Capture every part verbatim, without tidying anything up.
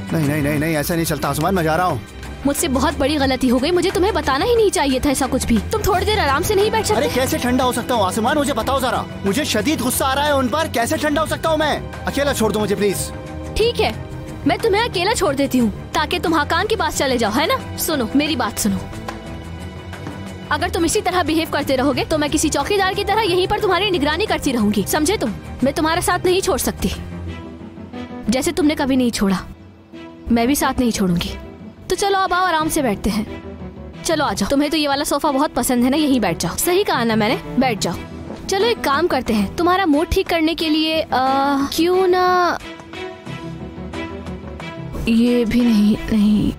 नहीं नहीं नहीं नहीं, ऐसा नहीं चलता आसमान, मैं जा रहा हूँ। मुझसे बहुत बड़ी गलती हो गई, मुझे तुम्हें बताना ही नहीं चाहिए था ऐसा कुछ भी। तुम थोड़ी देर आराम से नहीं बैठ सकते? अरे कैसे ठंडा हो सकता हूँ आसमान, मुझे बताओ जरा। मुझे शदीद गुस्सा आ रहा है उन पर, कैसे ठंडा हो सकता हूँ मैं? अकेला छोड़ दो मुझे प्लीज। ठीक है, मैं तुम्हें अकेला छोड़ देती हूँ ताकि तुम हाकान के पास चले जाओ, है ना? सुनो मेरी बात सुनो, अगर तुम इसी तरह बिहेव करते रहोगे तो मैं किसी चौकीदार की तरह यहीं पर तुम्हारी निगरानी करती रहूंगी, समझे तुम? मैं तुम्हारा साथ नहीं छोड़ सकती, जैसे तुमने कभी नहीं छोड़ा, मैं भी साथ नहीं छोड़ूंगी। तो चलो अब आओ, आराम से बैठते हैं। चलो आ जाओ, तुम्हें तो ये वाला सोफा बहुत पसंद है ना, यहीं बैठ जाओ। सही कहा ना मैंने, बैठ जाओ। चलो एक काम करते हैं, तुम्हारा मूड ठीक करने के लिए आ, क्यों ना ये भी नहीं नहीं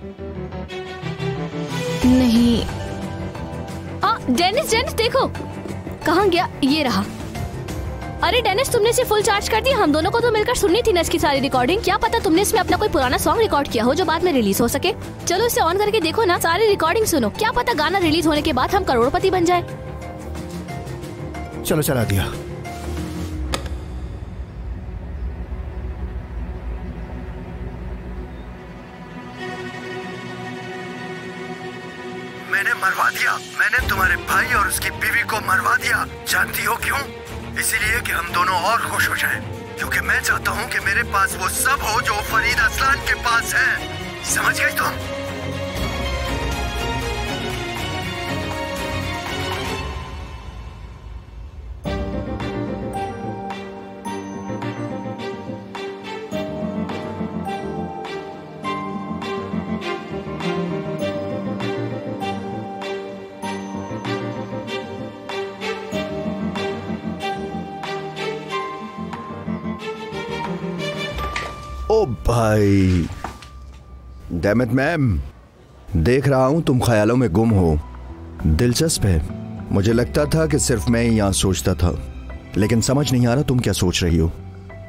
नहीं आ, डेनिस डेनिस देखो कहाँ गया, ये रहा। अरे डेनिस, तुमने इसे फुल चार्ज कर दिया? हम दोनों को तो मिलकर सुननी थी ना इसकी सारी रिकॉर्डिंग। क्या पता तुमने इसमें अपना कोई पुराना सॉन्ग रिकॉर्ड किया हो जो बाद में रिलीज हो सके। चलो इसे ऑन करके देखो ना, सारी रिकॉर्डिंग सुनो, क्या पता गाना रिलीज होने के बाद हम करोड़पति बन जाए। चलो चला दिया। मैंने मरवा दिया, मैंने तुम्हारे भाई और उसकी बीवी को मरवा दिया। जानती हो क्यों? इसीलिए कि हम दोनों और खुश हो जाएं, क्योंकि मैं चाहता हूं कि मेरे पास वो सब हो जो फरीद असलान के पास है। समझ गई तुम? ओ भाई, डैम इट मैम, देख रहा हूं तुम ख्यालों में गुम हो। दिलचस्प है, मुझे लगता था कि सिर्फ मैं ही यहां सोचता था, लेकिन समझ नहीं आ रहा तुम क्या सोच रही हो।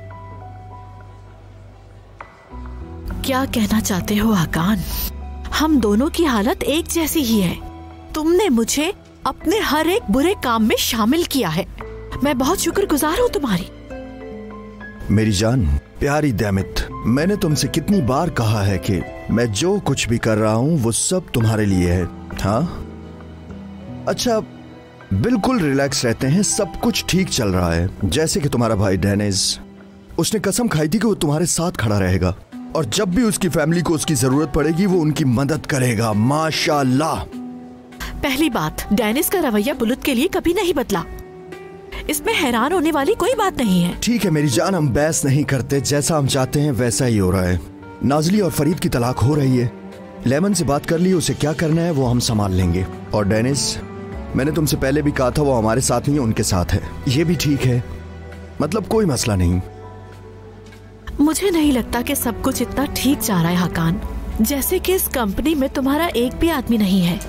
क्या कहना चाहते हो हाकान? हम दोनों की हालत एक जैसी ही है। तुमने मुझे अपने हर एक बुरे काम में शामिल किया है, मैं बहुत शुक्रगुजार हूँ तुम्हारी। मेरी जान प्यारी दैमित, मैंने तुमसे कितनी बार कहा है कि मैं जो कुछ भी कर रहा हूं वो सब तुम्हारे लिए है। हाँ अच्छा, बिल्कुल रिलैक्स रहते हैं, सब कुछ ठीक चल रहा है। जैसे कि तुम्हारा भाई डेनिस, उसने कसम खाई थी कि वो तुम्हारे साथ खड़ा रहेगा और जब भी उसकी फैमिली को उसकी जरूरत पड़ेगी वो उनकी मदद करेगा। माशाल्लाह। पहली बात, डेनिस का रवैया बुलुत के लिए कभी नहीं बदला, इसमें हैरान होने वाली कोई बात नहीं है। ठीक है मेरी जान, हम बहस नहीं करते, जैसा हम चाहते हैं वैसा ही हो रहा है। नाजली और फरीद की तलाक हो रही है, लेमन से बात कर ली, उसे क्या करना है वो हम संभाल लेंगे। और डेनिस, मैंने तुमसे पहले भी कहा था वो हमारे साथ नहीं है, उनके साथ है, ये भी ठीक है, मतलब कोई मसला नहीं। मुझे नहीं लगता कि सब कुछ इतना ठीक जा रहा है हाकान, जैसे कि इस कंपनी में तुम्हारा एक भी आदमी नहीं है।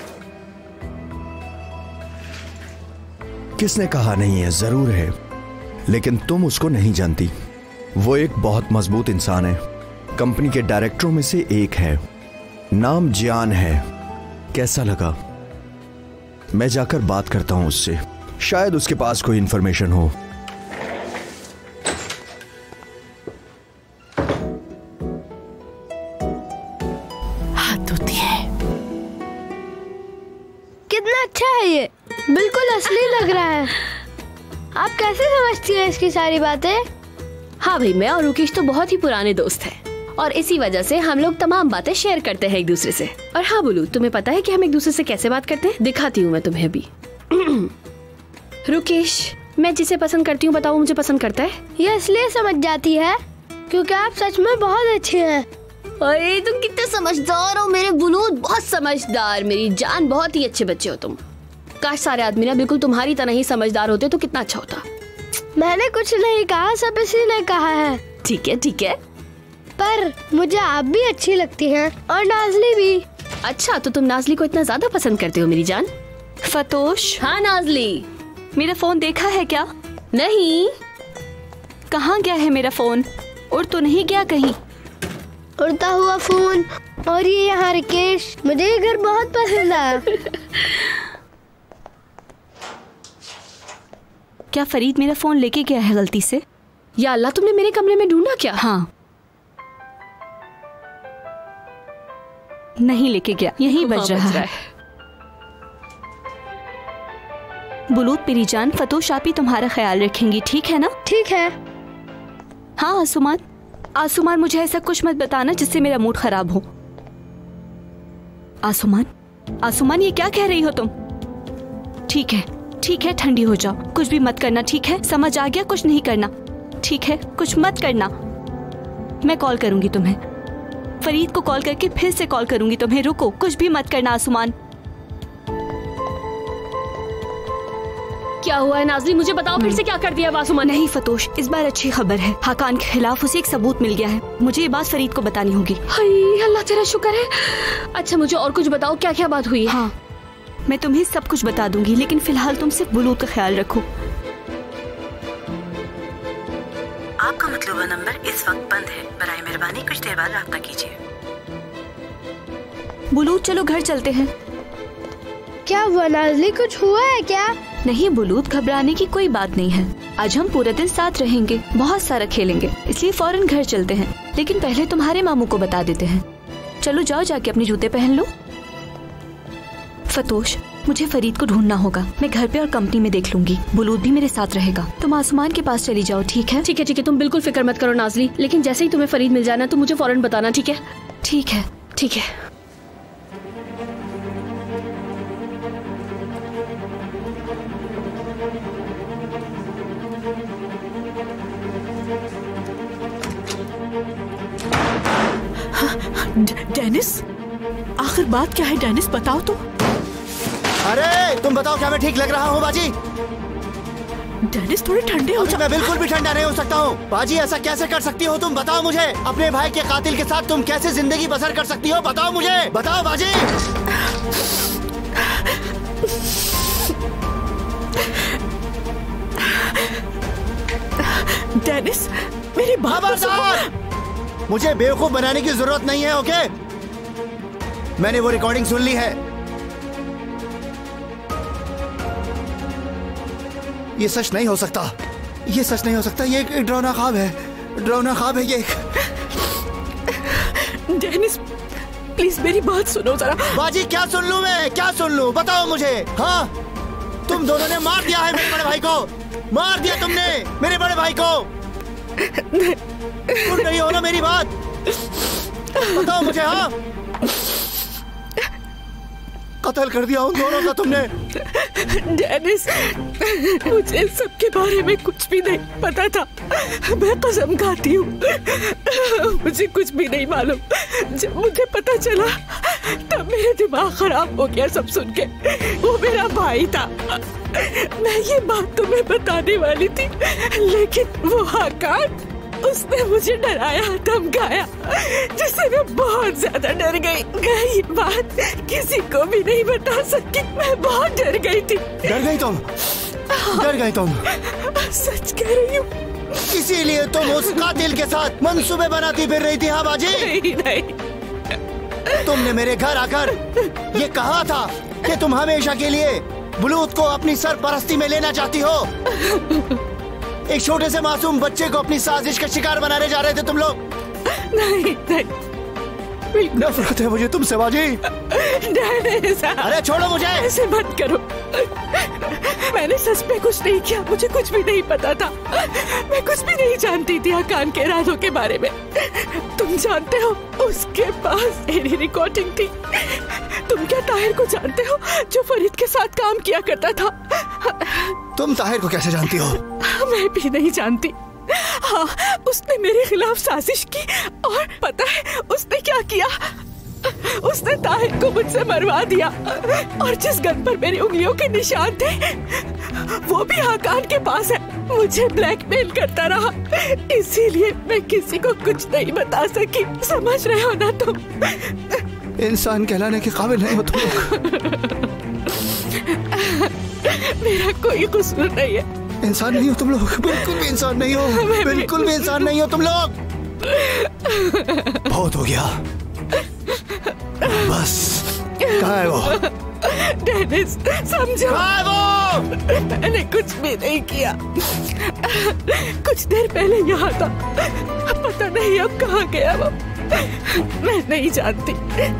किसने कहा नहीं है? जरूर है, लेकिन तुम उसको नहीं जानती। वो एक बहुत मजबूत इंसान है, कंपनी के डायरेक्टरों में से एक है, नाम जियान है। कैसा लगा? मैं जाकर बात करता हूं उससे, शायद उसके पास कोई इंफॉर्मेशन हो। हाथ धोती है। कितना अच्छा है ये, बिल्कुल असली लग रहा है। आप कैसे समझती हैं इसकी सारी बातें? हाँ भाई, मैं और रुकेश तो बहुत ही पुराने दोस्त हैं और इसी वजह से हम लोग तमाम बातें शेयर करते हैं एक दूसरे से। और हाँ बोलू, तुम्हें पता है कि हम एक दूसरे से कैसे बात करते हैं? दिखाती हूँ मैं तुम्हें अभी। रुकेश, मैं जिसे पसंद करती हूँ बताओ मुझे पसंद करता है? ये इसलिए समझ जाती है क्योंकि आप सच में बहुत अच्छे हैं। अरे तुम कितने समझदार हो मेरे बुलूद, बहुत समझदार मेरी जान, बहुत ही अच्छे बच्चे हो तुम। काश सारे आदमी ना बिल्कुल तुम्हारी तरह ही समझदार होते तो कितना अच्छा होता। मैंने कुछ नहीं कहा, सब इसी ने कहा है। ठीक है ठीक है, पर मुझे आप भी अच्छी लगती हैं और नाजली भी। अच्छा, तो तुम नाजली को इतना ज्यादा पसंद करते हो मेरी जान? फतोश। हाँ नाजली, मेरा फोन देखा है क्या? नहीं। कहाँ गया है मेरा फोन? उड़ तो नहीं गया कहीं? उड़ता हुआ फोन। और ये यहाँ रिकेश, मुझे ये घर बहुत पसंद आया। क्या फरीद मेरा फोन लेके गया है गलती से? या अल्लाह, तुमने मेरे कमरे में ढूंढा क्या? हाँ। नहीं लेके गया, यहीं बज रहा है। बुलूत पीरीजान, फतोश आप ही तुम्हारा ख्याल रखेंगी, ठीक है ना? ठीक है। हाँ आसुमान, आसुमान मुझे ऐसा कुछ मत बताना जिससे मेरा मूड खराब हो। आसुमान, आसुमान ये क्या कह रही हो तुम? ठीक है ठीक है, ठंडी हो जाओ, कुछ भी मत करना, ठीक है? समझ आ गया? कुछ नहीं करना, ठीक है? कुछ मत करना। मैं कॉल करूंगी तुम्हें, फरीद को कॉल करके फिर से कॉल करूंगी तुम्हें। रुको, कुछ भी मत करना आसुमान। क्या हुआ है नाज़रीन, मुझे बताओ फिर से क्या कर दिया आसुमान ने? नहीं फतोश, इस बार अच्छी खबर है, हाकान के खिलाफ उसे एक सबूत मिल गया है। मुझे ये बात फरीद को बतानी होगी। हाय अल्लाह तेरा शुक्र है। अच्छा मुझे और कुछ बताओ, क्या क्या बात हुई है? हाँ मैं तुम्हें सब कुछ बता दूंगी, लेकिन फिलहाल तुम सिर्फ बुलूत का ख्याल रखो। आपका मतलूबा नंबर इस वक्त बंद है, बराए मेहरबानी कुछ देर बाद राब्ता कीजिए। बुलूत चलो घर चलते हैं। क्या हुआ नाज़ली, कुछ हुआ है क्या? नहीं बुलूत, घबराने की कोई बात नहीं है। आज हम पूरा दिन साथ रहेंगे, बहुत सारा खेलेंगे, इसलिए फौरन घर चलते हैं। लेकिन पहले तुम्हारे मामू को बता देते हैं। चलो जाओ, जाके अपने जूते पहन लो। फतोश मुझे फरीद को ढूंढना होगा, मैं घर पे और कंपनी में देख लूंगी। बुलूत भी मेरे साथ रहेगा। तुम आसमान के पास चली जाओ, ठीक है? ठीक है ठीक है, तुम बिल्कुल फिक्र मत करो नाज़ली, लेकिन जैसे ही तुम्हें फरीद मिल जाना तो मुझे फौरन बताना, ठीक है? ठीक है ठीक है। डेनिस, आखिर बात क्या है डेनिस, बताओ तुम। अरे तुम बताओ, क्या मैं ठीक लग रहा हूँ बाजी? डेनिस थोड़े ठंडे हो जाओ। मैं बिल्कुल भी ठंडा नहीं हो सकता हूँ बाजी, ऐसा कैसे कर सकती हो तुम? बताओ मुझे, अपने भाई के कातिल के साथ तुम कैसे जिंदगी बसर कर सकती हो? बताओ मुझे, बताओ बाजी। डेनिस मेरी बात तो सुनो। मुझे बेवकूफ बनाने की जरूरत नहीं है, ओके? मैंने वो रिकॉर्डिंग सुन ली है। ये सच नहीं हो सकता, ये सच नहीं हो सकता, ये एक डरावना ख्वाब है, डरावना ख्वाब है ये। डेनिस प्लीज मेरी बात सुनो जरा। बाजी क्या सुन लूं मैं, क्या सुन लूं? बताओ मुझे। हाँ तुम दोनों ने मार दिया है मेरे बड़े भाई को, मार दिया तुमने मेरे बड़े भाई को। सुन रही हो ना मेरी बात? बताओ मुझे। हाँ कत्ल कर दिया उन दोनों का तुमने। डेनिस मुझे सबके बारे में कुछ भी नहीं पता था, मैं कसम खाती हूँ, मुझे कुछ भी नहीं मालूम। जब मुझे पता चला तब मेरा दिमाग खराब हो गया सब सुन के। वो मेरा भाई था, मैं ये बात तुम्हें बताने वाली थी, लेकिन वो हाकान, उसने मुझे डराया, धमकाया, जिससे मैं बहुत ज्यादा डर गई। मैं ये बात किसी को भी नहीं बता सकी, मैं बहुत डर गई थी। डर गई तुम? डर गई तुम? सच कह रही हूँ। इसीलिए तुम उस कातिल के साथ मंसूबे बनाती फिर रही थी? हाँ बाजी? नहीं नहीं, तुमने मेरे घर आकर ये कहा था कि तुम हमेशा के लिए बुलूत को अपनी सरपरस्ती में लेना चाहती हो। एक छोटे से मासूम बच्चे को अपनी साजिश का शिकार बनाने जा रहे थे तुम लोग। नहीं नहीं, नफरत है मुझे तुमसे बाजी। अरे छोड़ो मुझे। ऐसे मत करो, मैंने सच में कुछ नहीं किया, मुझे कुछ भी नहीं पता था, मैं कुछ भी नहीं जानती थी हाकान के इरादों के बारे में। तुम जानते हो उसके पास मेरी रिकॉर्डिंग थी। तुम क्या ताहिर को जानते हो जो फरीद के साथ काम किया करता था? तुम ताहिर को कैसे जानती हो? मैं भी नहीं जानती। हाँ उसने मेरे खिलाफ साजिश की, और पता है उसने क्या किया? उसने ताहिर को मुझसे मरवा दिया, और जिस गन पर मेरी उंगलियों के निशान थे वो भी हाकान के पास है। मुझे ब्लैकमेल करता रहा, इसीलिए मैं किसी को कुछ नहीं बता सकी। समझ रहे हो ना तुम? इंसान कहलाने के काबिल नहीं हो तुम लोग। मेरा कोई कसूर नहीं है। इंसान नहीं हो तुम लोग, बिल्कुल भी इंसान नहीं हो, बिल्कुल भी इंसान नहीं हो तुम लोग। बहुत हो गया, बस। कहाँ है वो? डेनिस समझो, कहाँ है वो? मैंने कुछ भी नहीं किया। कुछ देर पहले यहाँ था, पता नहीं अब कहाँ गया वो। मैं नहीं जानती।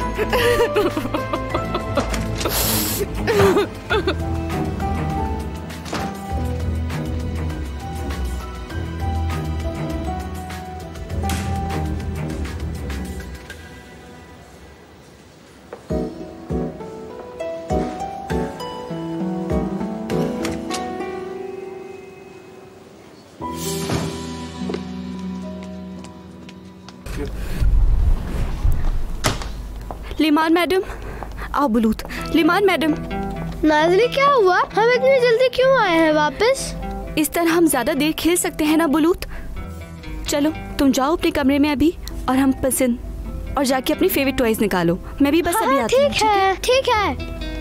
लिमान मैडम, आओ बुलूत। लिमान मैडम। नाज़ली क्या हुआ? हम इतनी जल्दी क्यों आए हैं वापस? इस तरह हम ज्यादा देर खेल सकते हैं ना बुलूत। चलो तुम जाओ अपने कमरे में अभी, और हम पसंद और जाके अपनी फेवरेट टॉयज निकालो। मैं भी बस हाँ, अभी आती हूँ। ठीक है, ठीक है।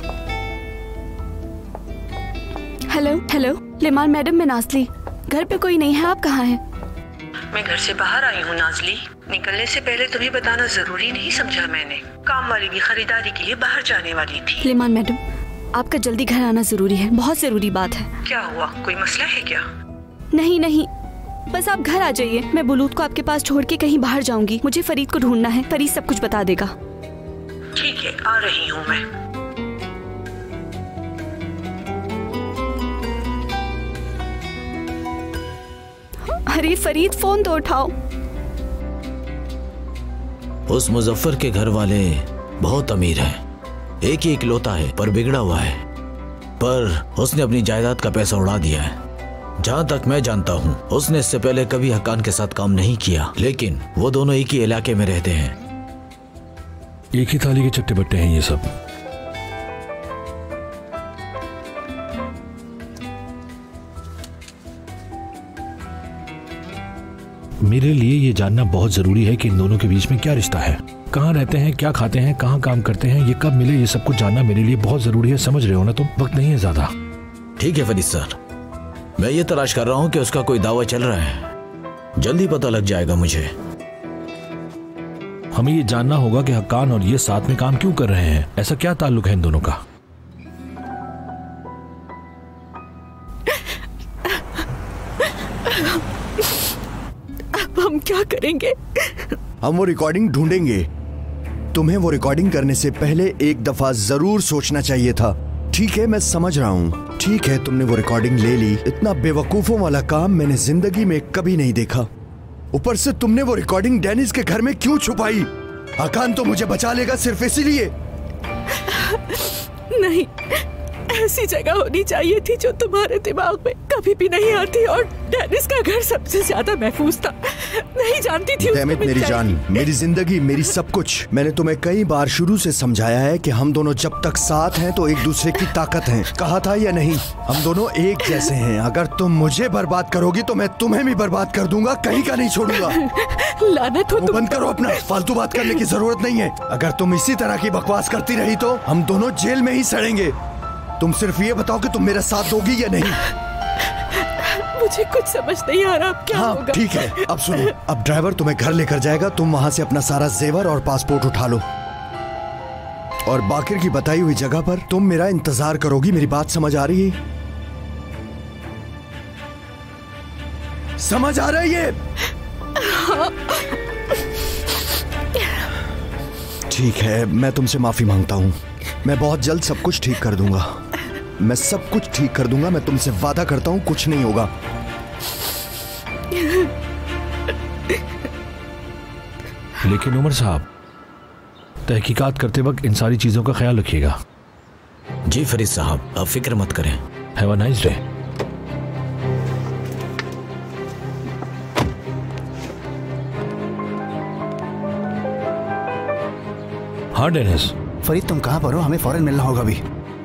हेलो हेलो लिमान मैडम, मैं नाज़ली। घर पे कोई नहीं है, आप कहाँ हैं? मैं घर से बाहर आई हूँ नाज़ली। निकलने से पहले तुम्हें बताना जरूरी नहीं समझा मैंने। काम वाली भी खरीदारी के लिए बाहर जाने वाली थी। लिमान मैडम, आपका जल्दी घर आना जरूरी है, बहुत जरूरी बात है। क्या हुआ, कोई मसला है क्या? नहीं नहीं, बस आप घर आ जाइए। मैं बुलूत को आपके पास छोड़ के कहीं बाहर जाऊंगी। मुझे फरीद को ढूंढना है, फरीद सब कुछ बता देगा। ठीक है, आ रही हूँ मैं। अरे फरीद, फोन तो उठाओ। उस मुजफ्फर के घर वाले बहुत अमीर हैं। एक ही इकलौता है पर बिगड़ा हुआ है, पर उसने अपनी जायदाद का पैसा उड़ा दिया है। जहाँ तक मैं जानता हूँ उसने इससे पहले कभी हकान के साथ काम नहीं किया, लेकिन वो दोनों एक ही इलाके में रहते हैं। एक ही थाली के चट्टे बट्टे हैं ये सब। मेरे लिए ये जानना बहुत जरूरी है कि इन दोनों के बीच में क्या रिश्ता है, कहाँ रहते हैं, क्या खाते हैं, कहाँ काम करते हैं, ये कब मिले, ये सब कुछ जानना मेरे लिए बहुत जरूरी है। समझ रहे हो ना तुम? वक्त नहीं है ज्यादा। ठीक है फरीद सर, मैं ये तलाश कर रहा हूँ कि उसका कोई दावा चल रहा है। जल्दी पता लग जाएगा मुझे। हमें ये जानना होगा कि हक्कान और ये साथ में काम क्यों कर रहे हैं। ऐसा क्या ताल्लुक है इन दोनों का? हम क्या करेंगे? हम वो रिकॉर्डिंग ढूंढेंगे। तुम्हें वो रिकॉर्डिंग करने से पहले एक दफा जरूर सोचना चाहिए था। ठीक है, मैं समझ रहा हूँ। ठीक है, तुमने वो रिकॉर्डिंग ले ली। इतना बेवकूफों वाला काम मैंने जिंदगी में कभी नहीं देखा। ऊपर से तुमने वो रिकॉर्डिंग डेनिस के घर में क्यों छुपाई? हकान तो मुझे बचा लेगा सिर्फ इसीलिए। नहीं, ऐसी जगह होनी चाहिए थी जो तुम्हारे दिमाग में कभी भी नहीं आती, और डेनिस का घर सबसे ज्यादा महफूज था। नहीं जानती थी डेमिट मेरी जान, मेरी जिंदगी, मेरी सब कुछ। मैंने तुम्हें कई बार शुरू से समझाया है कि हम दोनों जब तक साथ हैं तो एक दूसरे की ताकत हैं। कहा था या नहीं? हम दोनों एक जैसे हैं। अगर तुम मुझे बर्बाद करोगी तो मैं तुम्हें भी बर्बाद कर दूंगा, कहीं का नहीं छोड़ूंगा। लानत हो तुम। बंद करो अपना फालतू बात करने की जरूरत नहीं है। अगर तुम इसी तरह की बकवास करती रही तो हम दोनों जेल में ही सड़ेंगे। तुम सिर्फ ये बताओ कि तुम मेरा साथ दोगी या नहीं। मुझे कुछ समझ नहीं आ रहा, अब क्या हाँ, होगा? ठीक है, अब सुनो। अब ड्राइवर तुम्हें घर लेकर जाएगा। तुम वहां से अपना सारा जेवर और पासपोर्ट उठा लो, और बाकिर की बताई हुई जगह पर तुम मेरा इंतजार करोगी। मेरी बात समझ आ रही है? समझ आ रही है? हाँ। ठीक है, मैं तुमसे माफी मांगता हूँ। मैं बहुत जल्द सब कुछ ठीक कर दूंगा। मैं सब कुछ ठीक कर दूंगा। मैं तुमसे वादा करता हूँ कुछ नहीं होगा। लेकिन उमर साहब, तहकीकात करते वक्त इन सारी चीजों का ख्याल रखिएगा। जी फरीद साहब, आप फिक्र मत करें। Have a nice day. हाँ डेनिस। फरीद, तुम कहाँ पर हो? हमें फौरन मिलना होगा अभी।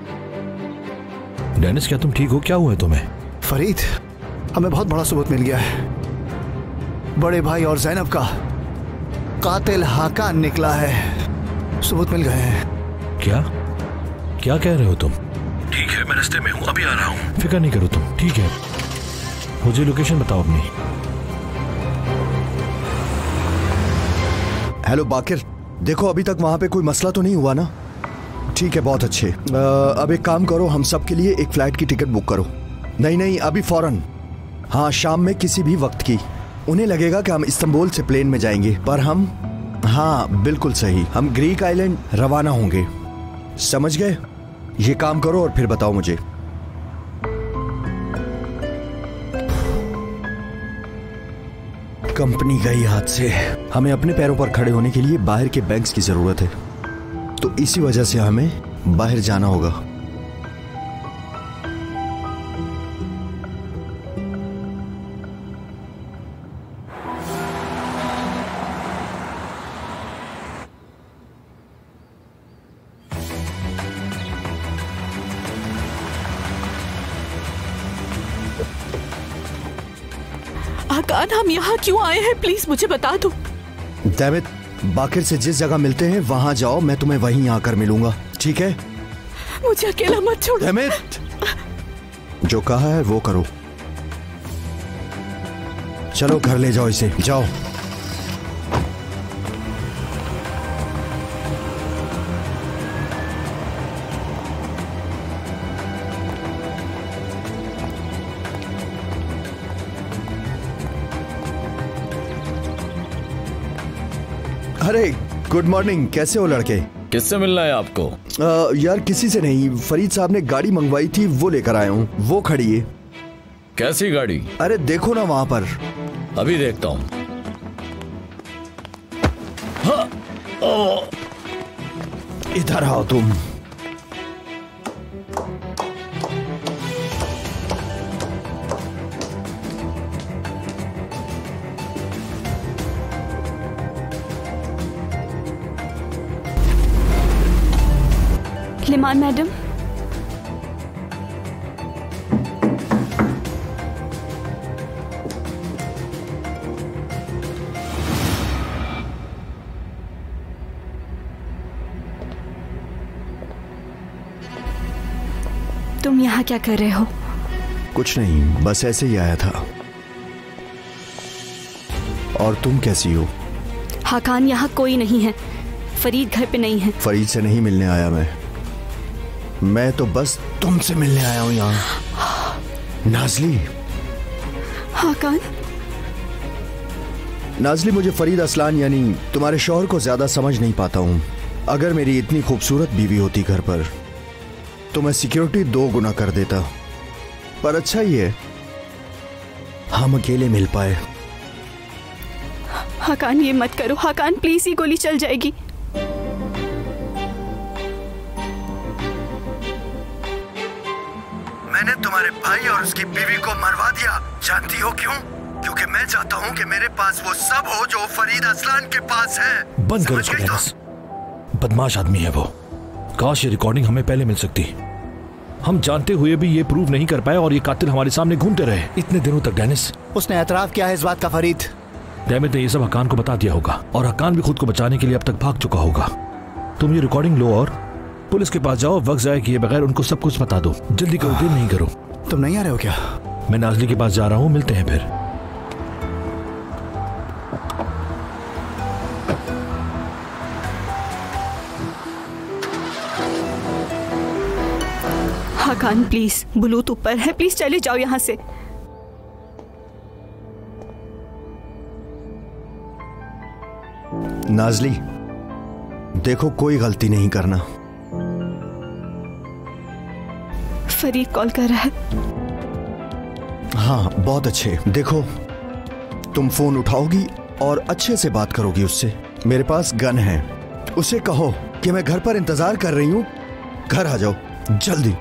डेनिस, क्या तुम ठीक हो? क्या हुआ है तुम्हें? फरीद, हमें बहुत बड़ा सबूत मिल गया है। बड़े भाई और जैनब का कातिल हाकान निकला है। सबूत मिल गए हैं। क्या क्या कह रहे हो तुम? ठीक है, मैं रास्ते में हूँ, अभी आ रहा हूँ। फिक्र नहीं करो तुम, ठीक है। मुझे लोकेशन बताओ अपनी। हेलो बाकिर, देखो अभी तक वहां पे कोई मसला तो नहीं हुआ ना? ठीक है, बहुत अच्छे। आ, अब एक काम करो, हम सब के लिए एक फ्लाइट की टिकट बुक करो। नहीं नहीं, अभी फौरन। हाँ, शाम में किसी भी वक्त की। उन्हें लगेगा कि हम इस्तांबुल से प्लेन में जाएंगे, पर हम हाँ बिल्कुल सही, हम ग्रीक आइलैंड रवाना होंगे। समझ गए? ये काम करो और फिर बताओ मुझे। कंपनी गई हाथ से। हमें अपने पैरों पर खड़े होने के लिए बाहर के बैंक्स की जरूरत है, तो इसी वजह से हमें बाहर जाना होगा। आकान, हम यहाँ क्यों आए हैं? प्लीज मुझे बता दो। दैविद, बाकिर से जिस जगह मिलते हैं वहां जाओ, मैं तुम्हें वहीं आकर मिलूंगा, ठीक है? मुझे अकेला मत छोड़ो। दैविद, जो कहा है वो करो। चलो घर ले जाओ इसे, जाओ। अरे गुड मॉर्निंग, कैसे हो लड़के? किससे मिलना है आपको? आ, यार किसी से नहीं, फरीद साहब ने गाड़ी मंगवाई थी, वो लेकर आया हूँ। वो खड़ी है। कैसी गाड़ी? अरे देखो ना वहां पर। अभी देखता हूँ। इधर आओ तुम। लिमान मैडम, तुम यहाँ क्या कर रहे हो? कुछ नहीं, बस ऐसे ही आया था। और तुम कैसी हो? हाकान, यहाँ कोई नहीं है। फरीद घर पे नहीं है। फरीद से नहीं मिलने आया मैं मैं तो बस तुमसे मिलने आया हूँ यहाँ। नाजली। हाकान। नाजली, मुझे फरीद असलान यानी तुम्हारे शौहर को ज्यादा समझ नहीं पाता हूँ। अगर मेरी इतनी खूबसूरत बीवी होती घर पर तो मैं सिक्योरिटी दो गुना कर देता, पर अच्छा ही है हम अकेले मिल पाए। हाकान, ये मत करो। हाकान प्लीज, ये गोली चल जाएगी। मैंने तुम्हारे भाई और उसकी बीवी को मरवा दिया। जानती हो क्यों? क्योंकि मैं चाहता हूँ कि मेरे पास वो सब हो जो फरीद असलान के पास है। बंद करो इसको डेनिस, बदमाश आदमी है वो। काश ये रिकॉर्डिंग हमें पहले मिल सकती। हम जानते हुए भी ये प्रूव नहीं कर पाए और ये कातिल हमारे सामने घूमते रहे इतने दिनों तक। डेनिस, उसने एतराफ किया है इस बात का फरीद। डेमिट ने ये सब हकान को बता दिया होगा और हकान भी खुद को बचाने के लिए अब तक भाग चुका होगा। तुम ये रिकॉर्डिंग लो और पुलिस के पास जाओ, वक्त जाया किए बगैर उनको सब कुछ बता दो। जल्दी करो, देर नहीं करो। तुम नहीं आ रहे हो क्या? मैं नाजली के पास जा रहा हूँ, मिलते हैं फिर। हाकान प्लीज, बुलूत ऊपर है, प्लीज चले जाओ यहाँ से। नाजली देखो, कोई गलती नहीं करना। फरीद कॉल कर रहा है। हाँ बहुत अच्छे। देखो तुम फोन उठाओगी और अच्छे से बात करोगी उससे। मेरे पास गन है, उसे कहो कि मैं घर पर इंतजार कर रही हूँ, घर आ जाओ जल्दी।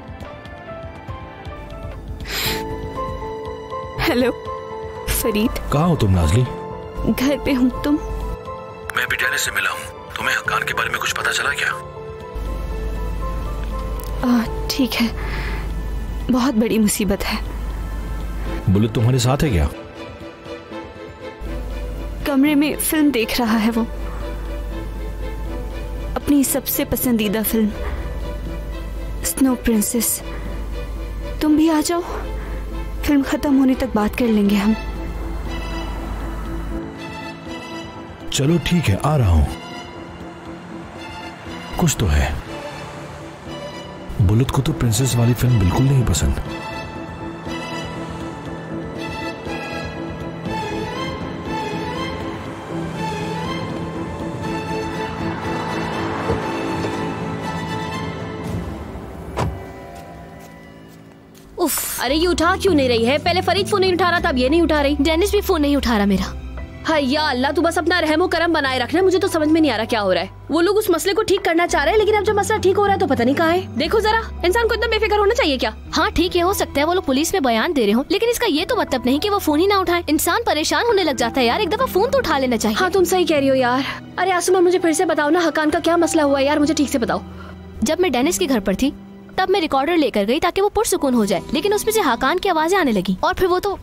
हेलो फरीद। कहाँ हो तुम नाजली? घर पे हूँ, तुम? मैं भी डेनिस से मिला हूँ। तुम्हें हकान के बारे में कुछ पता चला क्या? ठीक है, बहुत बड़ी मुसीबत है। बुलेट तुम्हारे साथ है क्या? कमरे में फिल्म देख रहा है वो, अपनी सबसे पसंदीदा फिल्म स्नो प्रिंसेस। तुम भी आ जाओ, फिल्म खत्म होने तक बात कर लेंगे हम। चलो ठीक है, आ रहा हूं। कुछ तो है। बुलेट को तो प्रिंसेस वाली फिल्म बिल्कुल नहीं पसंद। अरे ये उठा क्यों नहीं रही है? पहले फरीद फोन नहीं उठा रहा था, अब ये नहीं उठा रही। डेनिस भी फोन नहीं उठा रहा मेरा। हाय या अल्लाह, तू बस अपना रहमो करम बनाए रखना। मुझे तो समझ में नहीं आ रहा क्या हो रहा है। वो लोग उस मसले को ठीक करना चाह रहे हैं, लेकिन अब जब मसला ठीक हो रहा है तो पता नहीं कहाँ है। देखो जरा, इंसान को इतना बेफिक्र होना चाहिए क्या? हाँ ठीक है, हो सकता है वो लोग पुलिस में बयान दे रहे हो, लेकिन इसका ये तो मतलब नहीं कि वो फोन ही ना उठाए। इंसान परेशान होने लग जाता है यार, एक दफा फोन तो उठा लेना चाहिए। हाँ तुम सही कह रही हो यार। अरे आसमा, मुझे फिर से बताओ ना, हकान का क्या मसला हुआ यार, मुझे ठीक से बताओ। जब मैं डेनिस के घर पर थी तब मैं रिकॉर्डर लेकर गई ताकि वो पुरसुकून हो जाए, लेकिन उसमें से हकान की आवाजें आने लगी और फिर वो तो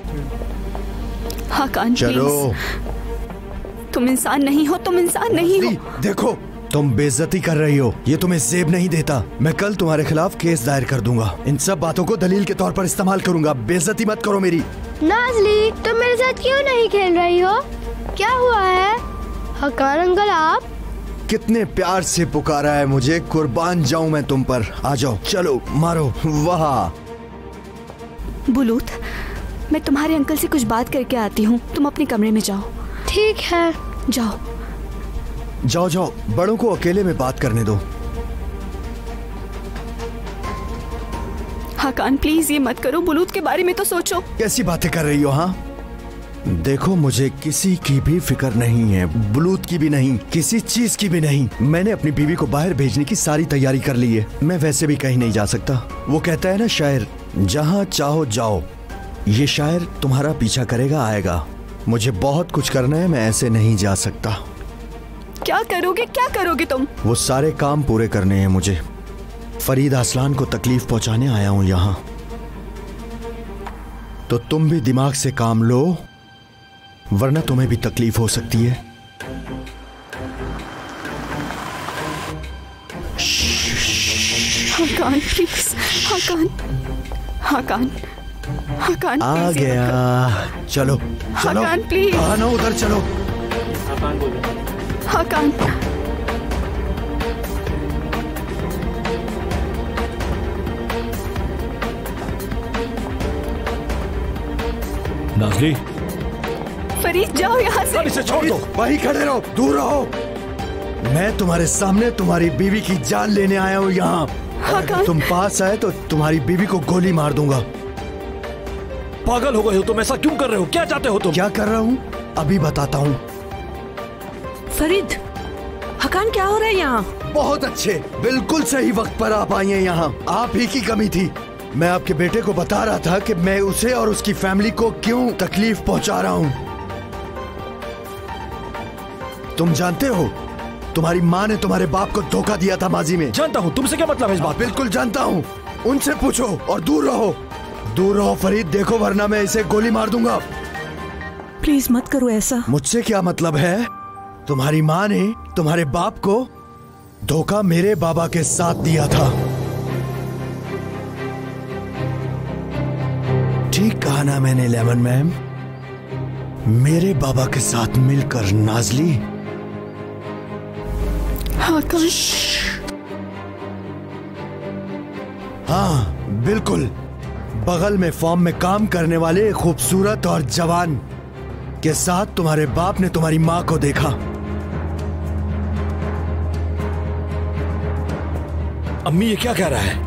हकान चलो, तुम इंसान नहीं हो, तुम इंसान नहीं हो। देखो तुम बेइज्जती कर रही हो, ये तुम्हें जेब नहीं देता। मैं कल तुम्हारे खिलाफ केस दायर कर दूंगा, इन सब बातों को दलील के तौर पर इस्तेमाल करूंगा। बेइज्जती मत करो मेरी। नाज़ली, तुम मेरे साथ क्यों नहीं खेल रही हो? क्या हुआ है? हकान अंकल, आप कितने प्यार से पुकारा है मुझे, कुर्बान जाऊं मैं तुम पर। आ जाओ, चलो मारो। वाह बुलूत, मैं तुम्हारे अंकल से कुछ बात करके आती हूँ, तुम अपने कमरे में जाओ। ठीक है, जाओ जाओ जाओ, बड़ों को अकेले में बात करने दो। हकान प्लीज ये मत करो, बुलूत के बारे में तो सोचो। कैसी बातें कर रही हो? हाँ देखो, मुझे किसी की भी फिक्र नहीं है, बुलूत की भी नहीं, किसी चीज की भी नहीं। मैंने अपनी बीवी को बाहर भेजने की सारी तैयारी कर ली है। मैं वैसे भी कहीं नहीं जा सकता। वो कहता है ना शायर, जहाँ चाहो जाओ। ये शायर तुम्हारा पीछा करेगा, आएगा। मुझे बहुत कुछ करना है, मैं ऐसे नहीं जा सकता। क्या करोगे, क्या करोगे तुम? वो सारे काम पूरे करने हैं मुझे। फरीद असलान को तकलीफ पहुंचाने आया हूं यहाँ। तो तुम भी दिमाग से काम लो, वरना तुम्हें भी तकलीफ हो सकती है। हकान प्लीज, हकान, हकान, हकान आ गया। चलो चलो, हकान प्लीज, आना उधर, चलो। हकान, नाज़ली, फरीद जाओ यहाँ से। इसे छोड़ दो। वहीं खड़े रहो, दूर रहो। मैं तुम्हारे सामने तुम्हारी बीवी की जान लेने आया हूँ यहाँ। अगर तुम पास आए तो तुम्हारी बीवी को गोली मार दूंगा। पागल हो गए हो तुम? ऐसा क्यों कर रहे हो? क्या चाहते हो तुम? क्या कर रहा हूँ अभी बताता हूँ। फरीद, हकान क्या हो रहा है यहाँ? बहुत अच्छे, बिल्कुल सही वक्त पर आप आई हैं यहाँ। आप ही की कमी थी। मैं आपके बेटे को बता रहा था कि मैं उसे और उसकी फैमिली को क्यों तकलीफ पहुंचा रहा हूँ। तुम जानते हो, तुम्हारी माँ ने तुम्हारे बाप को धोखा दिया था माजी में। जानता हूँ, तुमसे क्या मतलब है इस बात? बिल्कुल जानता हूँ, उनसे पूछो और दूर रहो। दूर रहो फरीद, देखो वरना मैं इसे गोली मार दूंगा। प्लीज मत करो ऐसा। मुझसे क्या मतलब है? तुम्हारी माँ ने तुम्हारे बाप को धोखा मेरे बाबा के साथ दिया था। ठीक कहा ना मैंने लेमन मैम? मेरे बाबा के साथ मिलकर नाज़ली। हाँ बिल्कुल, बगल में फॉर्म में काम करने वाले खूबसूरत और जवान के साथ तुम्हारे बाप ने तुम्हारी माँ को देखा। अम्मी ये क्या कह रहा है?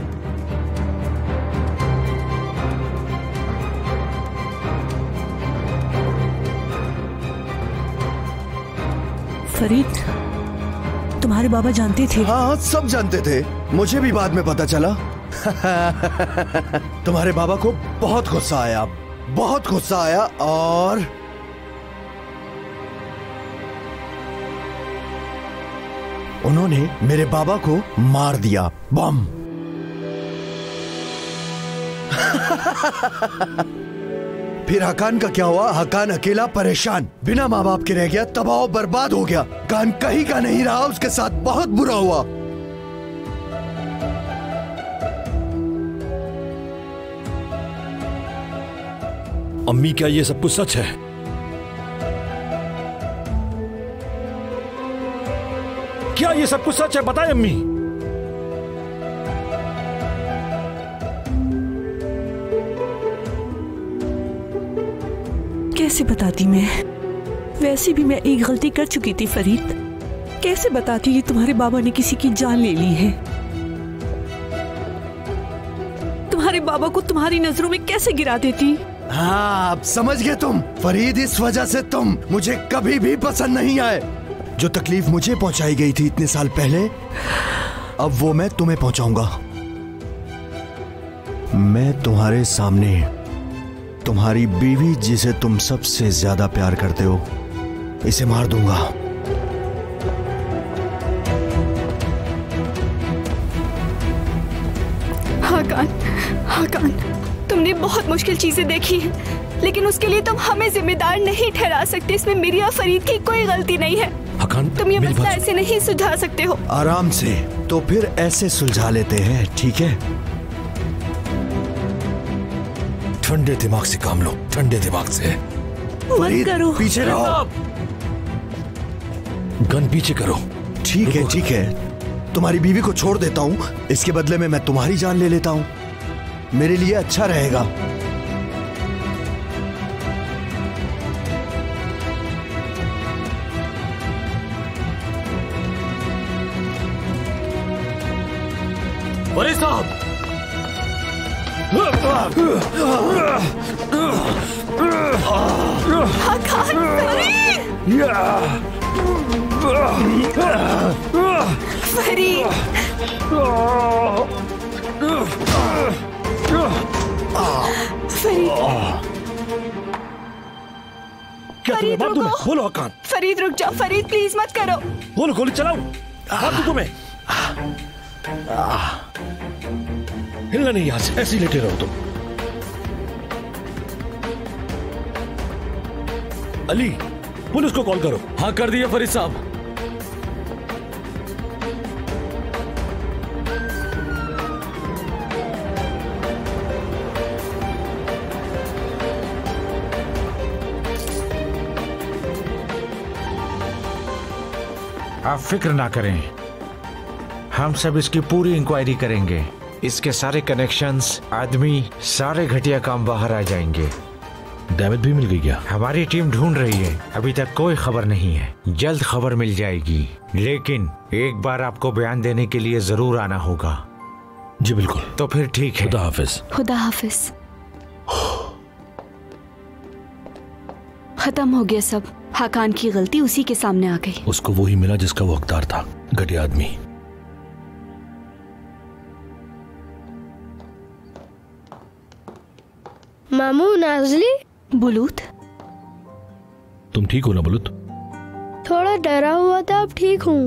फरीद, तुम्हारे बाबा जानते थे? हाँ सब जानते थे, मुझे भी बाद में पता चला। तुम्हारे बाबा को बहुत गुस्सा आया, बहुत गुस्सा आया और उन्होंने मेरे बाबा को मार दिया, बम। फिर हकान का क्या हुआ? हकान अकेला परेशान बिना माँ बाप के रह गया, तबाह बर्बाद हो गया। कान कहीं का नहीं रहा, उसके साथ बहुत बुरा हुआ। अम्मी क्या ये सब कुछ सच है? क्या ये सब कुछ सच है? बताएं अम्मी। कैसे बताती मैं? वैसे भी मैं एक गलती कर चुकी थी फरीद। कैसे बताती कि तुम्हारे बाबा ने किसी की जान ले ली है? तुम्हारे बाबा को तुम्हारी नजरों में कैसे गिरा देती। हाँ, अब समझ गए तुम। फरीद, इस वजह से तुम मुझे कभी भी पसंद नहीं आए। जो तकलीफ मुझे पहुंचाई गई थी इतने साल पहले, अब वो मैं तुम्हें पहुंचाऊंगा। मैं तुम्हारे सामने तुम्हारी बीवी, जिसे तुम सबसे ज्यादा प्यार करते हो, इसे मार दूंगा। हाकान, हाकान, तुमने बहुत मुश्किल चीजें देखी हैं, लेकिन उसके लिए तुम हमें जिम्मेदार नहीं ठहरा सकते। इसमें मेरी और फरीद की कोई गलती नहीं है। हाकान, तुम ये मसला ऐसे नहीं सुलझा सकते हो। आराम से, तो फिर ऐसे सुलझा लेते हैं, ठीक है? ठंडे दिमाग से काम लो, ठंडे दिमाग से। फरीद, पीछे रहो। गन पीछे करो। ठीक है, ठीक है। तुम्हारी बीवी को छोड़ देता हूँ, इसके बदले में मैं तुम्हारी जान ले लेता हूँ। मेरे लिए अच्छा रहेगा। फरीद साहब, फरीद, क्या तुम्हें मार दूं मैं? बोलो हाकान। फरीद रुक जाओ, फरीद प्लीज मत करो। बोलो, गोली चलाओ, मार दूं तुम्हें। हिलना नहीं यहां से, ऐसे ही लेटे रहो तुम। अली, पुलिस को कॉल करो। हाँ, कर दिया फरीद साहब। आप फिक्र ना करें, हम सब इसकी पूरी इंक्वायरी करेंगे। इसके सारे कनेक्शंस, आदमी, सारे घटिया काम बाहर आ जाएंगे। डेविड भी मिल गई क्या? हमारी टीम ढूंढ रही है, अभी तक कोई खबर नहीं है। जल्द खबर मिल जाएगी, लेकिन एक बार आपको बयान देने के लिए जरूर आना होगा। जी बिल्कुल। तो फिर ठीक है। खुदा हाफिज। खुदा हाफिज। खत्म हो गया सब। हाकान की गलती उसी के सामने आ गई। उसको वही मिला जिसका वो हकदार था, घटिया आदमी। मामू, नाजली। बुलूत, तुम ठीक हो ना बुलूत? थोड़ा डरा हुआ था, अब ठीक हूँ।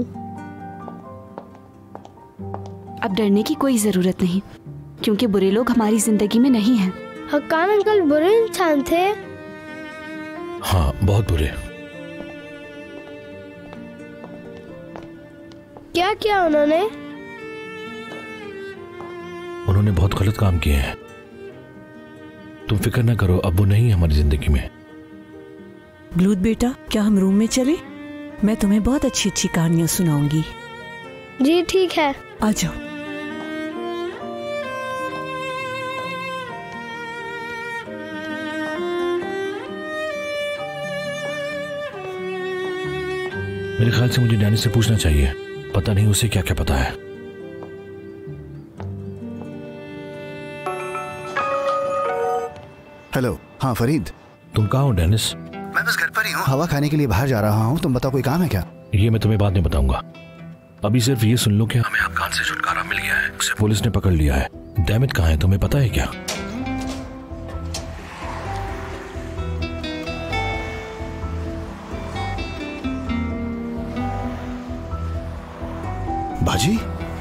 अब डरने की कोई जरूरत नहीं, क्योंकि बुरे लोग हमारी जिंदगी में नहीं हैं। हक्कान अंकल बुरे इंसान थे। हाँ, बहुत बुरे। क्या किया उन्होंने? उन्होंने बहुत गलत काम किए हैं। तुम फिक्र ना करो, अब वो नहीं है हमारी जिंदगी में। ब्लूत बेटा, क्या हम रूम में चले? मैं तुम्हें बहुत अच्छी अच्छी कहानियां सुनाऊंगी। जी ठीक है, आ जाओ। मेरे ख्याल से मुझे डैनी से पूछना चाहिए, पता नहीं उसे क्या क्या पता है। हेलो। हाँ फरीद, तुम कहाँ हो डेनिस? मैं बस घर पर ही हूँ। हवा खाने के लिए बाहर जा रहा हूँ। तुम बताओ, कोई काम है क्या? ये मैं तुम्हें बाद में बताऊंगा, अभी सिर्फ ये सुन लो कि हमें अफगान से छुटकारा मिल गया है। उसे पुलिस ने पकड़ लिया है। डैमिट कहाँ है तुम्हें पता है क्या? बाजी,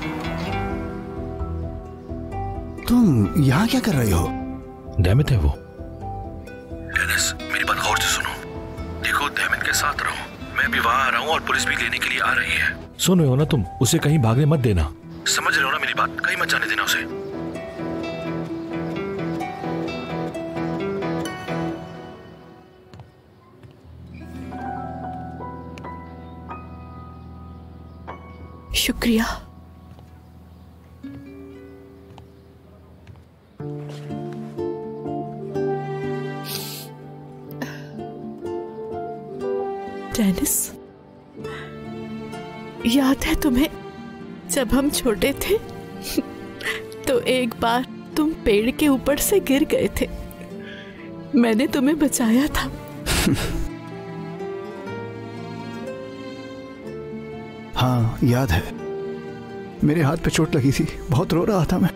तुम यहाँ क्या कर रही हो? डैमिट है वो। डेनिस, मेरी बात गौर से सुनो। देखो, डैमिट के साथ रहो। मैं भी वहाँ आ रहा हूँ और पुलिस भी लेने के लिए आ रही है। सुन रहे हो ना तुम? उसे कहीं भागने मत देना। समझ रहे हो ना मेरी बात? कहीं मत जाने देना उसे। शुक्रिया। डेनिस, याद है तुम्हें जब हम छोटे थे तो एक बार तुम पेड़ के ऊपर से गिर गए थे, मैंने तुम्हें बचाया था। हाँ याद है, मेरे हाथ पे चोट लगी थी, बहुत रो रहा था मैं।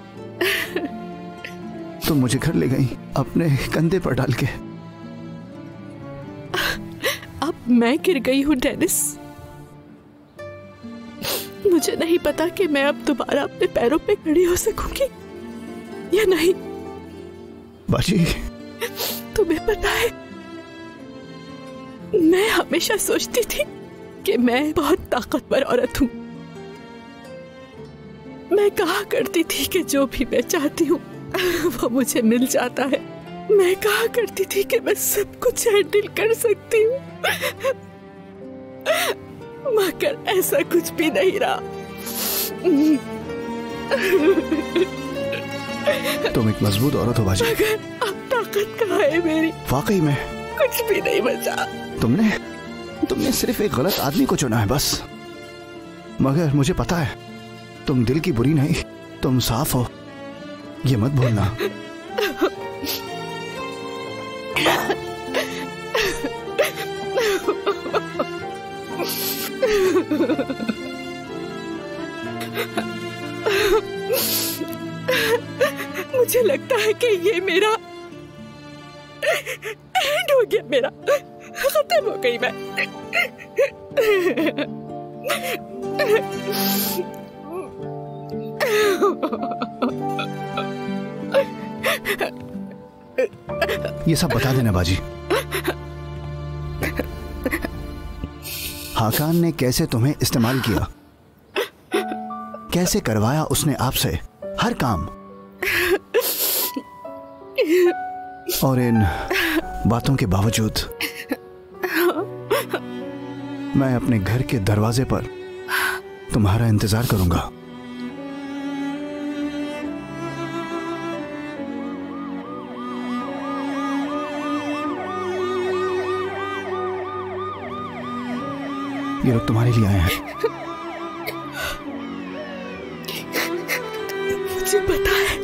तुम मुझे घर ले गई अपने कंधे पर डाल के। अब मैं गिर गई हूँ डेनिस। मुझे नहीं पता कि मैं अब दोबारा अपने पैरों पे खड़ी हो सकूंगी या नहीं। बाजी, तुम्हें पता है, मैं हमेशा सोचती थी कि मैं बहुत ताकतवर औरत हूँ। मैं कहा करती थी कि जो भी मैं चाहती हूँ वो मुझे मिल जाता है। मैं कहा करती थी कि मैं सब कुछ हैंडल कर सकती हूँ, मगर ऐसा कुछ भी नहीं रहा। तुम एक मजबूत औरत हो बाजी। मगर अब ताकत कहाँ है मेरी? वाकई में कुछ भी नहीं बचा। तुमने तुमने सिर्फ एक गलत आदमी को चुना है बस। मगर मुझे पता है तुम दिल की बुरी नहीं, तुम साफ हो, ये मत भूलना। मुझे लगता है कि ये मेरा एंड हो गया, मेरा खत्म हो गई मैं। ये सब बता देना बाजी। हाकान ने कैसे तुम्हें इस्तेमाल किया, कैसे करवाया उसने आपसे हर काम, और इन बातों के बावजूद मैं अपने घर के दरवाजे पर तुम्हारा इंतजार करूंगा। ये लोग तुम्हारे लिए आए हैं। मुझे पता है।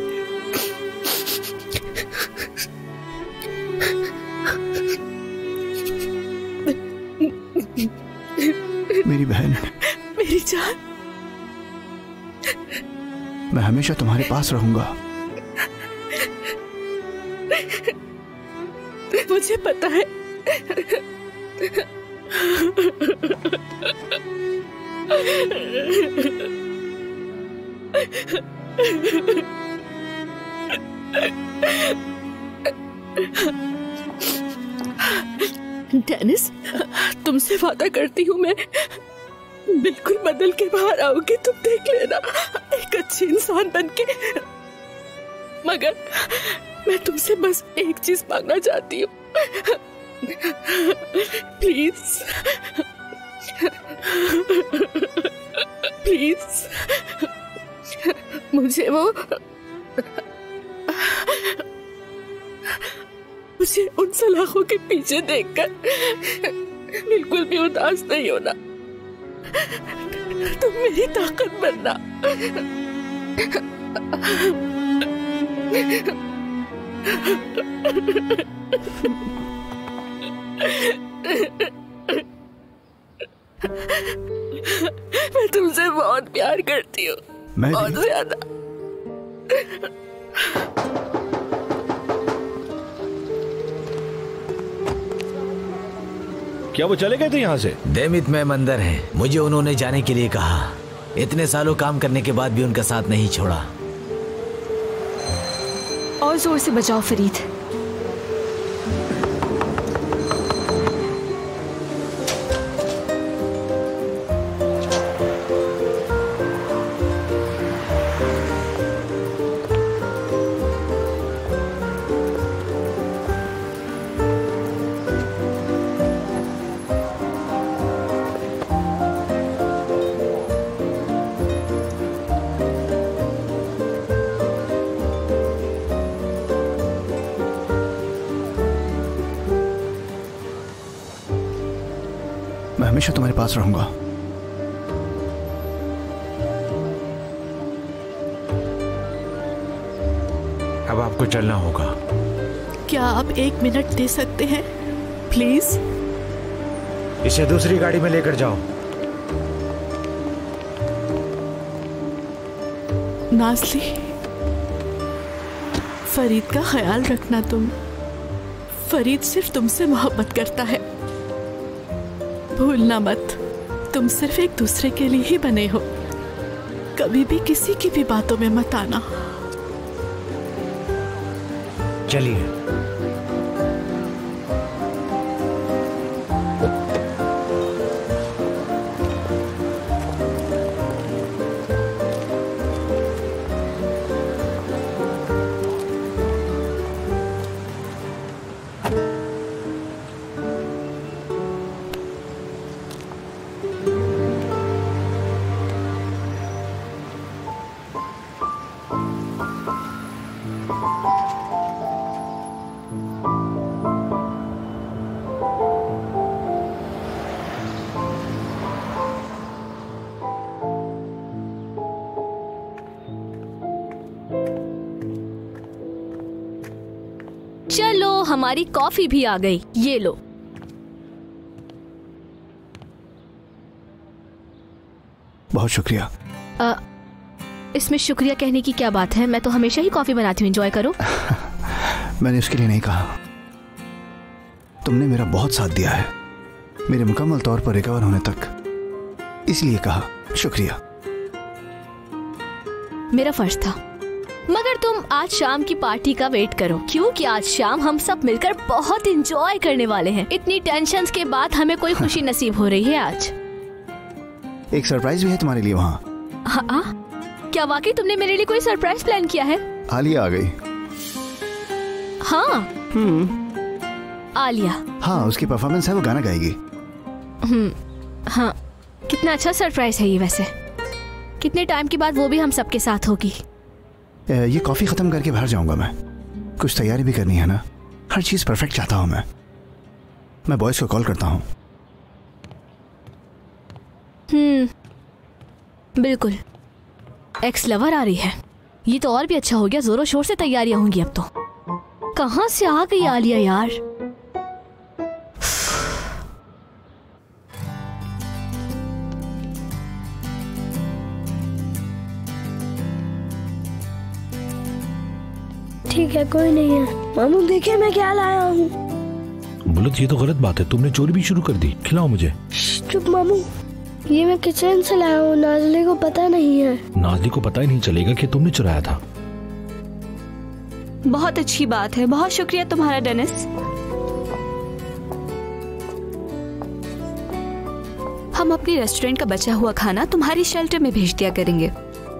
मेरी बहन, मेरी जान, मैं हमेशा तुम्हारे पास रहूंगा। मुझे पता है। डेनिस, तुमसे वादा करती हूँ मैं बिल्कुल बदल के बाहर आऊंगी, तुम देख लेना, एक अच्छी इंसान बनके। मगर मैं तुमसे बस एक चीज मांगना चाहती हूँ, प्लीज प्लीज मुझे वो मुझे उन सलाखों के पीछे देखकर बिल्कुल भी उदास नहीं होना। तुम मेरी ताकत बनना। मैं तुमसे बहुत प्यार करती हूँ, बहुत ज्यादा। क्या वो चले गए थे यहाँ से? देमित मैम अंदर है, मुझे उन्होंने जाने के लिए कहा। इतने सालों काम करने के बाद भी उनका साथ नहीं छोड़ा। और जोर से बजाओ फरीद। मैं हमेशा तुम्हारे पास रहूंगा। अब आपको चलना होगा। क्या आप एक मिनट दे सकते हैं प्लीज? इसे दूसरी गाड़ी में लेकर जाओ। नाज़ली, फरीद का ख्याल रखना तुम। फरीद सिर्फ तुमसे मोहब्बत करता है, भूलना मत। तुम सिर्फ एक दूसरे के लिए ही बने हो, कभी भी किसी की भी बातों में मत आना। चलिए। चलो, हमारी कॉफी भी आ गई, ये लो। बहुत शुक्रिया। आ, इसमें शुक्रिया कहने की क्या बात है? मैं तो हमेशा ही कॉफी बनाती हूँ, एंजॉय करो। मैंने उसके लिए नहीं कहा, तुमने मेरा बहुत साथ दिया है मेरे मुकम्मल तौर पर रिकवर होने तक, इसलिए कहा शुक्रिया। मेरा फर्ज था। मगर तुम आज शाम की पार्टी का वेट करो, क्योंकि आज शाम हम सब मिलकर बहुत एंजॉय करने वाले हैं। इतनी टेंशन्स के बाद हमें कोई खुशी नसीब हो रही है आज। एक सरप्राइज भी है तुम्हारे लिए वहाँ। हाँ, क्या वाकई तुमने मेरे लिए कोई सरप्राइज प्लान किया है? आलिया आ गई। हाँ। हम्म। आलिया? हाँ, उसकी परफॉर्मेंस है, वो गाना गाएगी। हम्म। हाँ, कितना अच्छा सरप्राइज है ये वैसे। कितने टाइम के बाद वो भी हम सबके साथ होगी। ये कॉफी खत्म करके बाहर जाऊंगा मैं, कुछ तैयारी भी करनी है ना। हर चीज परफेक्ट चाहता हूँ मैं। मैं बॉयज को कॉल करता हूँ। हम्म, बिल्कुल। एक्स लवर आ रही है, ये तो और भी अच्छा हो गया। जोरों शोर से तैयारियां होंगी अब तो। कहाँ से आ गई आलिया यार? ठीक है, कोई नहीं है। मामू देखिए मैं क्या लाया हूँ। बुलत, ये तो गलत बात है, तुमने चोरी भी शुरू कर दी। खिलाओ मुझे। चुप मामू, ये मैं किचन से लाया हूँ, नाज़ली को पता नहीं है। नाज़ली को पता ही नहीं चलेगा कि तुमने चुराया था। बहुत अच्छी बात है, बहुत शुक्रिया तुम्हारा डेनिस। हम अपनी रेस्टोरेंट का बचा हुआ खाना तुम्हारी शेल्टर में भेज दिया करेंगे।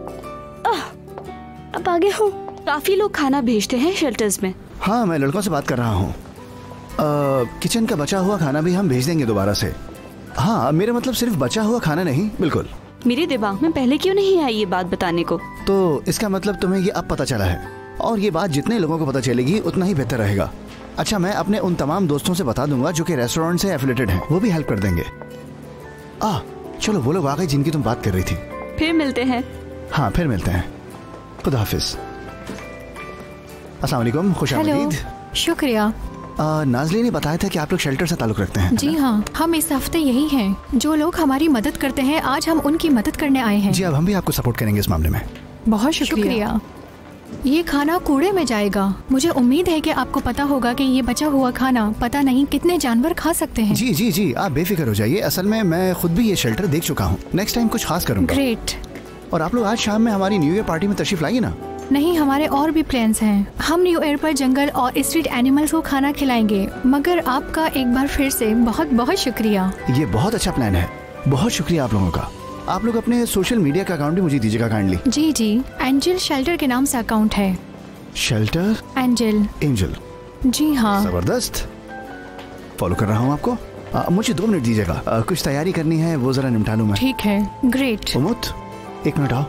अब आगे हो। काफी लोग खाना भेजते हैं शेल्टर्स में। हाँ, मैं लड़कों से बात कर रहा हूँ। किचन का बचा हुआ खाना भी हम भेज देंगे दोबारा से। हाँ, मेरा मतलब सिर्फ बचा हुआ खाना नहीं। बिल्कुल। मेरे दिमाग में पहले क्यों नहीं आई ये बात बताने को? तो इसका मतलब तुम्हें ये अब पता चला है, और ये बात जितने लोगों को पता चलेगी उतना ही बेहतर रहेगा। अच्छा, मैं अपने उन तमाम दोस्तों से बता दूंगा जो कि रेस्टोरेंट से एफिलेटेड हैं, वो भी हेल्प कर देंगे। आ, चलो वो लोग आ गए जिनकी तुम बात कर रही थी। फिर मिलते हैं। हाँ, फिर मिलते हैं। खुदा हाफिज। अस्सलाम वालेकुम, खुश आमदीद। शुक्रिया। नाज़ली ने बताया था कि आप लोग शेल्टर से ताल्लुक रखते हैं। जी हाँ, हम इस हफ्ते यही हैं। जो लोग हमारी मदद करते हैं, आज हम उनकी मदद करने आए हैं। जी, अब हम भी आपको सपोर्ट करेंगे इस मामले में। बहुत शुक्रिया। ये खाना कूड़े में जाएगा। मुझे उम्मीद है कि आपको पता होगा कि ये बचा हुआ खाना पता नहीं कितने जानवर खा सकते हैं। जी जी जी, आप बेफिक्र हो जाइए। असल में मैं खुद भी ये शेल्टर देख चुका हूँ। नेक्स्ट टाइम कुछ खास करूँगा। ग्रेट। और आप लोग आज शाम में हमारी न्यू ईयर पार्टी में तशरीफ लाइए ना। नहीं, हमारे और भी प्लान्स हैं। हम न्यू ईयर पर जंगल और स्ट्रीट एनिमल्स को खाना खिलाएंगे। मगर आपका एक बार फिर से बहुत बहुत शुक्रिया। ये बहुत अच्छा प्लान है, बहुत शुक्रिया आप लोगों का। आप लोग अपने सोशल मीडिया का अकाउंट भी मुझे दीजिएगा काइंडली। जी जी, एंजल शेल्टर के नाम से अकाउंट है। Shelter angel? एंजल, जी हाँ। जबरदस्त, फॉलो कर रहा हूँ आपको। आ, मुझे दो मिनट दीजिएगा, आ, कुछ तैयारी करनी है, वो जरा निपटा लूँ मैं। ठीक है, ग्रेट। उमुत, एक मिनट आओ।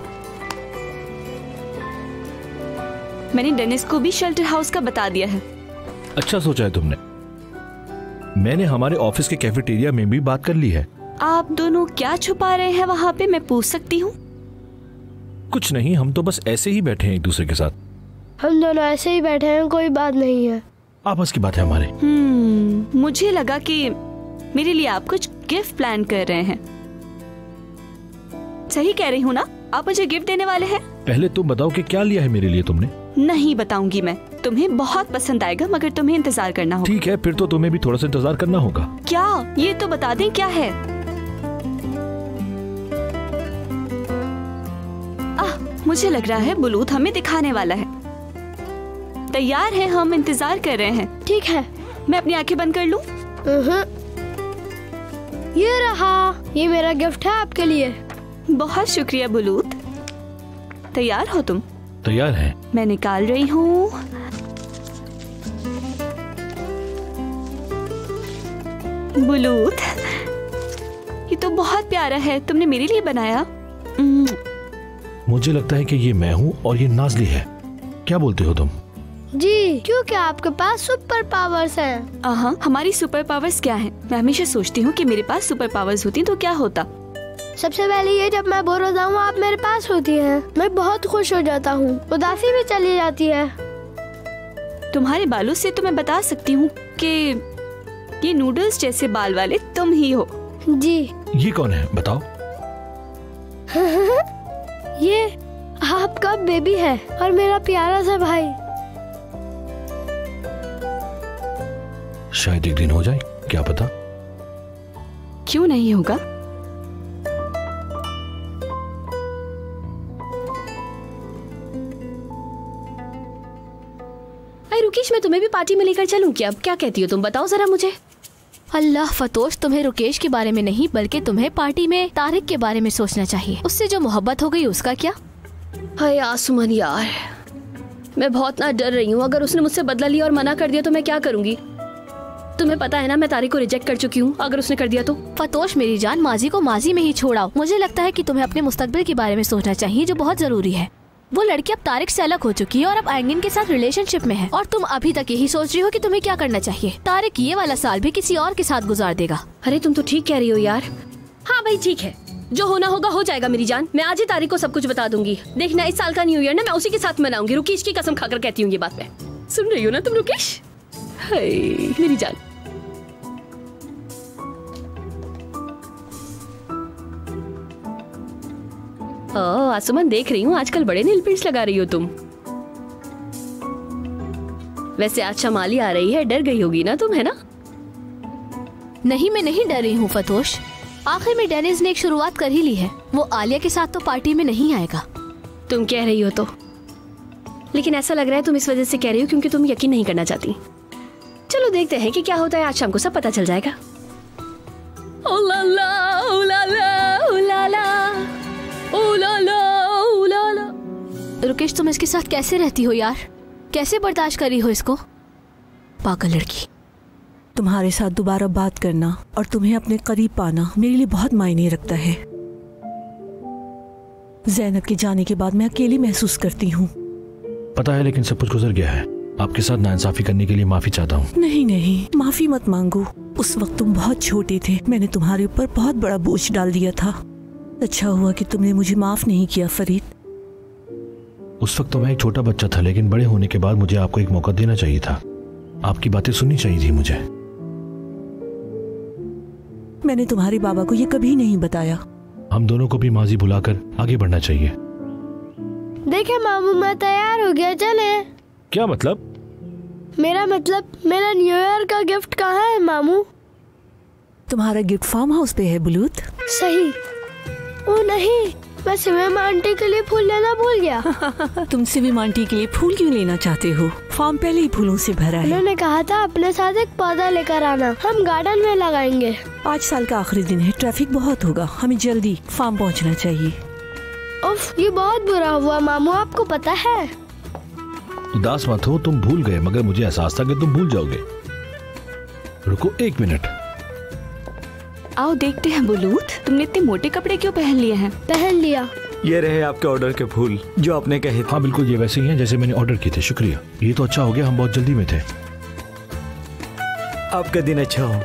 मैंने डेनिस को भी शेल्टर हाउस का बता दिया है। अच्छा सोचा है तुमने। मैंने हमारे ऑफिस के कैफेटेरिया में भी बात कर ली है। आप दोनों क्या छुपा रहे हैं वहाँ पे, मैं पूछ सकती हूँ? कुछ नहीं, हम तो बस ऐसे ही बैठे हैं एक दूसरे के साथ। हम दोनों ऐसे ही बैठे हैं, कोई बात नहीं है। आपस की बात है हमारे। हम्म, मुझे लगा कि मेरे लिए आप कुछ गिफ्ट प्लान कर रहे हैं। सही कह रही हूँ ना? आप मुझे गिफ्ट देने वाले हैं? पहले तुम बताओ कि क्या लिया है मेरे लिए तुमने। नहीं बताऊंगी मैं, तुम्हें बहुत पसंद आएगा, मगर तुम्हें इंतजार करना होगा। ठीक है, फिर तो तुम्हें भी थोड़ा सा इंतजार करना होगा। क्या? ये तो बता दें क्या है। आह, मुझे लग रहा है बुलूत हमें दिखाने वाला है। तैयार है, हम इंतजार कर रहे हैं। ठीक है, मैं अपनी आंखें बंद कर लूं? ये रहा, ये मेरा गिफ्ट है आपके लिए। बहुत शुक्रिया बुलूत। तैयार हो तुम? तैयार है। मैं निकाल रही हूँ। बुलूत, ये तो बहुत प्यारा है, तुमने मेरे लिए बनाया। मुझे लगता है कि ये मैं हूँ और ये नाज़ली है। क्या बोलते हो तुम? जी, क्योंकि आपके पास सुपर पावर्स हैं। हाँ, हमारी सुपर पावर्स क्या हैं? मैं हमेशा सोचती हूँ कि मेरे पास सुपर पावर्स होती तो क्या होता। सबसे पहले ये, जब मैं बोर हो जाऊँ आप मेरे पास होती हैं, मैं बहुत खुश हो जाता हूँ, उदासी भी चली जाती है। तुम्हारे बालों से तो मैं बता सकती हूँ कि ये नूडल्स जैसे बाल वाले तुम ही हो। जी। ये कौन है बताओ? ये आपका बेबी है और मेरा प्यारा सा भाई। शायद एक दिन हो जाए, क्या पता। क्यों नहीं होगा? अरे रुकेश, मैं तुम्हें भी पार्टी में लेकर चलूं क्या? अब क्या कहती हो तुम, बताओ जरा मुझे। अल्लाह फतोश, तुम्हें रुकेश के बारे में नहीं बल्कि तुम्हें पार्टी में तारिक के बारे में सोचना चाहिए। उससे जो मोहब्बत हो गई उसका क्या? हाय आसुमन यार, मैं बहुत ना डर रही हूँ। अगर उसने मुझसे बदला लिया और मना कर दिया तो मैं क्या करूँगी? तुम्हें पता है ना मैं तारिक को रिजेक्ट कर चुकी हूँ। अगर उसने कर दिया तो? फतोश मेरी जान, माजी को माजी में ही छोड़ाओ। मुझे लगता है कि तुम्हें अपने मुस्तकबिल के बारे में सोचना चाहिए, जो बहुत जरूरी है। वो लड़की अब तारिक से अलग हो चुकी है और अब आयंगिन के साथ रिलेशनशिप में है, और तुम अभी तक यही सोच रही हो कि तुम्हें क्या करना चाहिए। तारिक ये वाला साल भी किसी और के साथ गुजार देगा। अरे तुम तो ठीक कह रही हो यार। हाँ भाई ठीक है, जो होना होगा हो जाएगा मेरी जान। मैं आज ही तारिक को सब कुछ बता दूंगी। देखना इस साल का न्यू ईयर ना मैं उसी के साथ मनाऊंगी। रुकेश की कसम खाकर कहती हूँ ये बात। मैं सुन रही हो ना तुम रुकेश? हाय मेरी जान। ओ आसुमन, देख रही हूँ आजकल बड़े नील पेंट्स लगा रही हो तुम। वैसे आज शमाली आ रही है, डर गई होगी ना तुम, है ना? नहीं, मैं नहीं डर रही हूँ फतोश। आखिर में डेनिस ने एक शुरुआत कर ही ली है। वो आलिया के साथ तो पार्टी में नहीं आएगा। तुम कह रही हो तो, लेकिन ऐसा लग रहा है तुम इस वजह से कह रही हो क्योंकि तुम यकीन नहीं करना चाहती। चलो देखते हैं कि क्या होता है। आज शाम को सब पता चल जाएगा। ओ ला ला, ओ ला ला, ओ ला ला, ओ ला ला, ओ ला ला। रुकेश, तुम इसके साथ कैसे रहती हो यार? कैसे बर्दाश्त करी हो इसको? पागल लड़की। तुम्हारे साथ दोबारा बात करना और तुम्हें अपने करीब पाना मेरे लिए बहुत मायने रखता है। ज़ैनब के जाने के बाद मैं अकेली महसूस करती हूँ। पता है, लेकिन सब कुछ गुजर गया है। आपके साथ नाइंसाफी करने के लिए माफी चाहता हूँ। नहीं नहीं, माफी मत मांगो। उस वक्त तुम बहुत छोटे थे, मैंने तुम्हारे ऊपर बहुत बड़ा बोझ डाल दिया था। अच्छा हुआ कि तुमने मुझे माफ नहीं किया फरीद। उस वक्त तो मैं एक छोटा बच्चा था, लेकिन बड़े होने के बाद मुझे आपको एक मौका देना चाहिए था। आपकी बातें सुननी चाहिए थी मुझे। मैंने तुम्हारे बाबा को ये कभी नहीं बताया। हम दोनों को भी माजी भुलाकर आगे बढ़ना चाहिए। देखिए मामू, मैं तैयार हो गया, चले। क्या मतलब? मेरा मतलब मेरा न्यू ईयर का गिफ्ट कहाँ है मामू? तुम्हारा गिफ्ट फार्म हाउस पे है बुलूत। सही। ओ नहीं, मैं सिविम आंटी के लिए फूल लेना भूल गया। तुम सिविम आंटी के लिए फूल क्यों लेना चाहते हो? फार्म पहले ही फूलों से भरा है। उन्होंने कहा था अपने साथ एक पौधा लेकर आना, हम गार्डन में लगाएंगे। आज साल का आखिरी दिन है, ट्रैफिक बहुत होगा, हमें जल्दी फार्म पहुंचना चाहिए। उफ, ये बहुत बुरा हुआ मामू, आपको पता है। उदास मत हो, तुम भूल गए, मगर मुझे एहसास था कि तुम भूल जाओगे। रुको एक मिनट। आओ देखते हैं बुलूत, तुमने इतने मोटे कपड़े क्यों पहन लिए हैं? पहन लिया। ये रहे आपके ऑर्डर के फूल जो आपने कहे थे। हाँ बिल्कुल, ये वैसे ही हैं जैसे मैंने ऑर्डर किए थे। शुक्रिया। ये तो अच्छा हो गया, हम बहुत जल्दी में थे। आपका दिन अच्छा हो।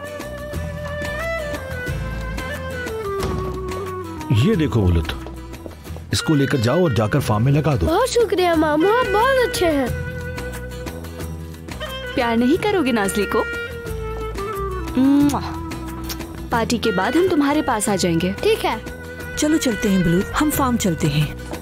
ये देखो बुलूत, इसको लेकर जाओ और जाकर फार्म में लगा दो। बहुत शुक्रिया मामू, आप बहुत अच्छे हैं। प्यार नहीं करोगे नाजली को? मुआ। पार्टी के बाद हम तुम्हारे पास आ जाएंगे। ठीक है, चलो चलते हैं ब्लू, हम फार्म चलते हैं।